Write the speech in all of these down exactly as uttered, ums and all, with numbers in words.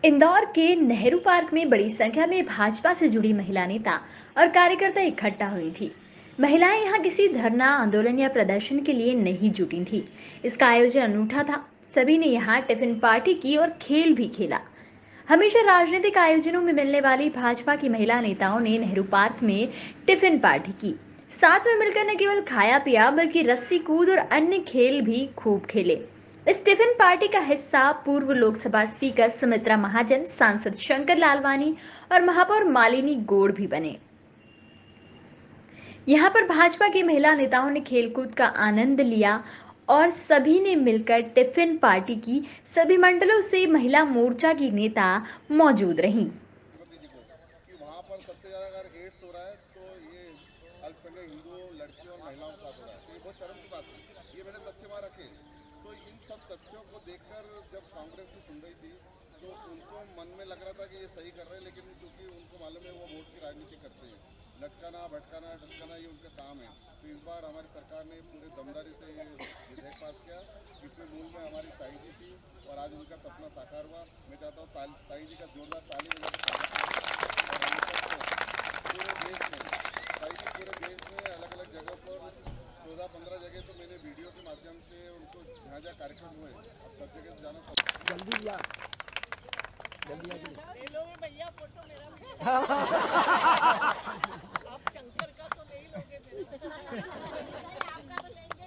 इंदौर के नेहरू पार्क में बड़ी संख्या में भाजपा से जुड़ी महिला नेता और कार्यकर्ता इकट्ठा हुई थी। महिलाएं यहां किसी धरना आंदोलन या प्रदर्शन के लिए नहीं जुटी थी। इसका आयोजन अनूठा था। सभी ने यहां टिफिन पार्टी की और खेल भी खेला। हमेशा राजनीतिक आयोजनों में मिलने वाली भाजपा की महिला नेताओं ने नेहरू पार्क में टिफिन पार्टी की। साथ में मिलकर न केवल खाया पिया बल्कि रस्सी कूद और अन्य खेल भी खूब खेले। इस टिफिन पार्टी का हिस्सा पूर्व लोकसभा स्पीकर सुमित्रा महाजन, सांसद शंकर लालवानी और महापौर मालिनी गौड़ भी बने। यहाँ पर भाजपा की महिला नेताओं ने खेलकूद का आनंद लिया और सभी ने मिलकर टिफिन पार्टी की। सभी मंडलों से महिला मोर्चा की नेता मौजूद रहीं। कि वहाँ पर सबसे ज़्यादा अगर एड्स हो रहा है तो ये अल्पसंख्यक हिंदुओं, लड़कियों और महिलाओं के साथ हो रहा है, तो ये बहुत शर्म की बात है। ये मैंने तथ्य वहाँ रखे। तो इन सब तथ्यों को देखकर जब कांग्रेस की सुन रही थी तो उनको मन में लग रहा था कि ये सही कर रहे हैं, लेकिन क्योंकि उनको मालूम है वो वोट की राजनीति करते हैं, लटकाना भटकाना ढटकाना ये उनका काम है। तो इस बार हमारी सरकार ने पूरे दमदारी से ये विधेयक पास किया। इसमें मूल में हमारी ताई जी थी और आज उनका सपना साकार हुआ। मैं चाहता हूँ ताई जी का जोरदार ताली बजा। पूरे देश में ताई जी पूरे देश में अलग अलग जगहों पर चौदह पंद्रह जगह तो मैंने वीडियो के माध्यम से उनको जहाँ जहाँ कार्यक्रम हुए अब सब जगह से जाना जल्दी या जल्दी या ले लोगे भैया फोटो मेरा आप शंकर का तो नहीं लोगे मेरा आपका तो लेंगे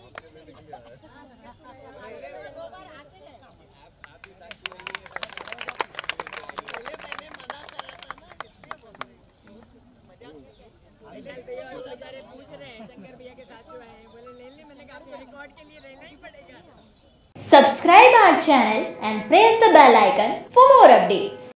ही मैंने मना करा था ना, किसने बोल रही विशाल भैया और बेचारे पूछ रहे हैं शंकर भैया के साथ जो है बोले ले ले, मैंने कहा आपको रिकॉर्ड के लिए रहना ही पड़ेगा। Subscribe our channel and press the bell icon for more updates.